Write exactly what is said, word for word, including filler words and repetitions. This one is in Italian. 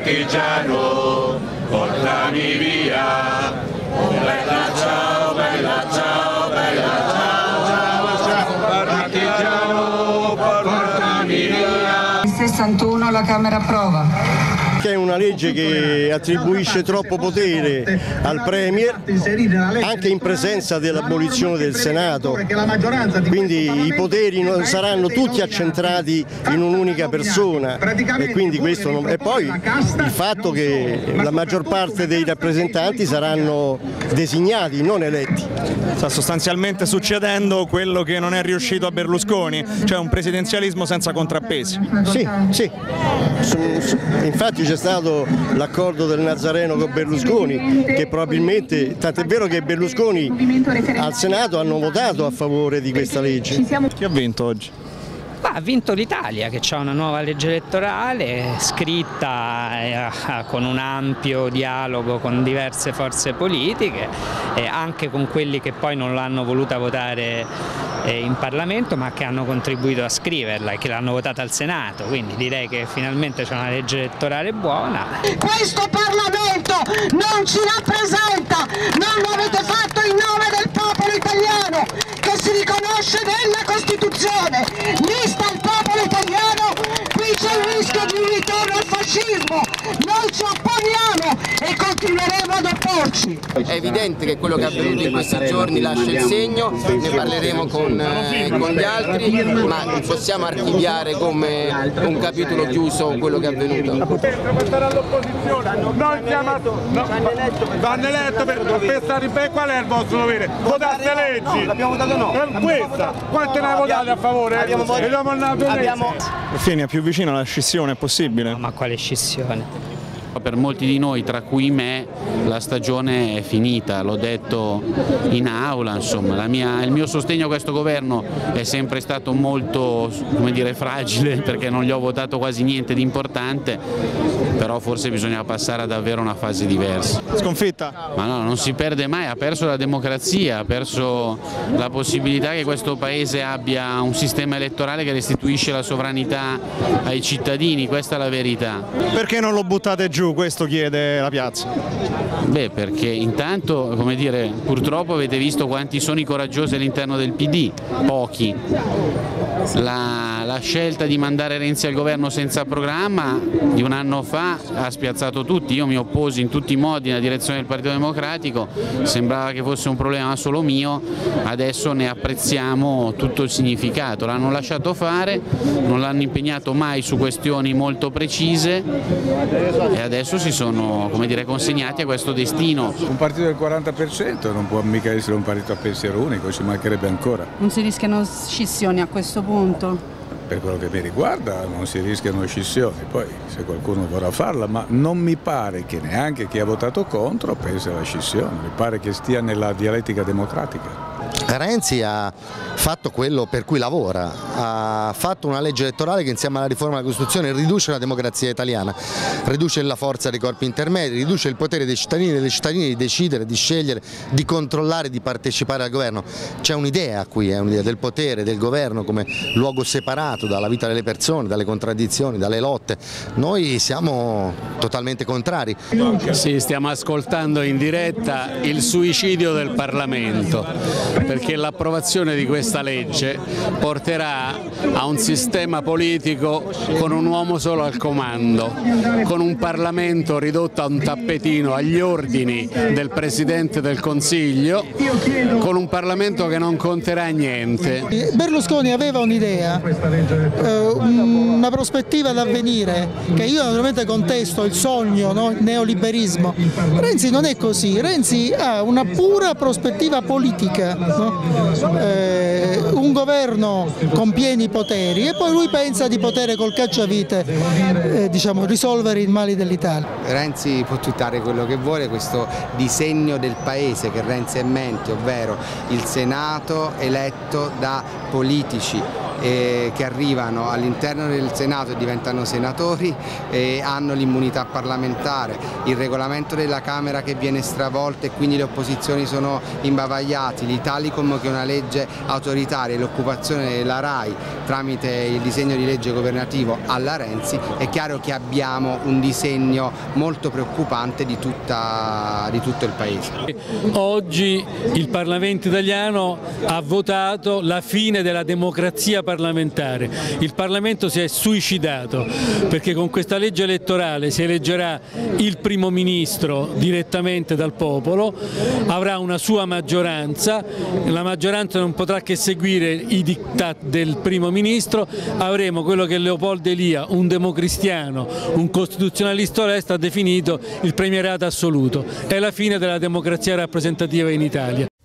partigiano, portami via. Oh bella ciao, bella ciao, bella ciao, ciao, partigiano, portami via. sessantuno la Camera approva. È una legge che attribuisce troppo potere al Premier anche in presenza dell'abolizione del Senato, quindi i poteri non saranno tutti accentrati in un'unica persona e quindi questo non... e poi il fatto che la maggior parte dei rappresentanti saranno designati, non eletti. Sta sostanzialmente succedendo quello che non è riuscito a Berlusconi, cioè un presidenzialismo senza contrappesi. Sì, sì. Infatti c'è stato l'accordo del Nazareno con Berlusconi, che probabilmente, tant'è vero che Berlusconi al Senato hanno votato a favore di questa legge. Chi ha vinto oggi? Ha vinto l'Italia, che ha una nuova legge elettorale scritta eh, con un ampio dialogo con diverse forze politiche, eh, anche con quelli che poi non l'hanno voluta votare eh, in Parlamento, ma che hanno contribuito a scriverla e che l'hanno votata al Senato, quindi direi che finalmente c'è una legge elettorale buona. Questo Parlamento non ci rappresenta, non lo avete fatto in nome del popolo italiano che si riconosce nella Costituzione. Lì sta il popolo italiano, qui c'è il rischio di un ritorno al fascismo. Noi ci opponiamo e continueremo ad opporci. È evidente che quello che è avvenuto in questi giorni lascia il segno, ne parleremo con, eh, con gli altri, ma non possiamo archiviare come un capitolo chiuso quello che è avvenuto. Non siamo no, vanno eletto per, per stare in pe... Qual è il vostro dovere? Votaste leggi! No, l'abbiamo votato no! Per questa! Quante ne hai votate a favore? Abbiamo votato abbiamo... Fini, è più vicino alla scissione, è possibile? No, ma quale scissione? Per molti di noi, tra cui me, la stagione è finita, l'ho detto in aula, insomma, la mia, il mio sostegno a questo governo è sempre stato molto, come dire, fragile, perché non gli ho votato quasi niente di importante, però forse bisogna passare a davvero una fase diversa. Sconfitta? Ma no, non si perde mai, ha perso la democrazia, ha perso la possibilità che questo Paese abbia un sistema elettorale che restituisce la sovranità ai cittadini, questa è la verità. Perché non lo buttate giù? Questo chiede la piazza. Beh, perché intanto, come dire, purtroppo avete visto quanti sono i coraggiosi all'interno del P D, pochi. La, la scelta di mandare Renzi al governo senza programma di un anno fa ha spiazzato tutti, io mi opposi in tutti i modi nella direzione del Partito Democratico, sembrava che fosse un problema solo mio, adesso ne apprezziamo tutto il significato, l'hanno lasciato fare, non l'hanno impegnato mai su questioni molto precise e adesso si sono, come dire, consegnati a questo destino. Un partito del quaranta per cento non può mica essere un partito a pensiero unico, ci mancherebbe ancora. Non si rischiano scissioni a questo punto? Per quello che mi riguarda non si rischiano scissioni, poi se qualcuno vorrà farla, ma non mi pare che neanche chi ha votato contro pensi alla scissione, mi pare che stia nella dialettica democratica. Renzi ha fatto quello per cui lavora, ha fatto una legge elettorale che insieme alla riforma della Costituzione riduce la democrazia italiana, riduce la forza dei corpi intermedi, riduce il potere dei cittadini e delle cittadine di decidere, di scegliere, di controllare, di partecipare al governo. C'è un'idea qui, è un'idea del potere, del governo come luogo separato dalla vita delle persone, dalle contraddizioni, dalle lotte. Noi siamo totalmente contrari. Sì, stiamo ascoltando in diretta il suicidio del Parlamento, perché l'approvazione di questa legge porterà a un sistema politico con un uomo solo al comando, con un Parlamento ridotto a un tappetino agli ordini del Presidente del Consiglio, con un Parlamento che non conterà niente. Berlusconi aveva un'idea, una prospettiva d'avvenire, che io naturalmente contesto, il sogno, no? Il neoliberismo. Renzi non è così, Renzi ha una pura prospettiva politica. No? Eh, un governo con pieni poteri e poi lui pensa di poter col cacciavite eh, diciamo, risolvere i mali dell'Italia. Renzi può twittare quello che vuole, questo disegno del paese che Renzi ha in mente, ovvero il Senato eletto da politici eh, che arrivano all'interno del Senato e diventano senatori eh, hanno l'immunità parlamentare, il regolamento della Camera che viene stravolto e quindi le opposizioni sono imbavagliati, l'Italicum che è una legge autoritaria, l'occupazione della RAI tramite il disegno di legge governativo alla Renzi, è chiaro che abbiamo un disegno molto preoccupante di, tutta, di tutto il Paese. Oggi il Parlamento italiano ha votato la fine della democrazia parlamentare, il Parlamento si è suicidato perché con questa legge elettorale si eleggerà il primo ministro direttamente dal popolo, avrà una sua maggioranza, la maggioranza non potrà che seguire i diktat del primo ministro, avremo quello che Leopoldo Elia, un democristiano, un costituzionalista onesta, ha definito il premierato assoluto. È la fine della democrazia rappresentativa in Italia.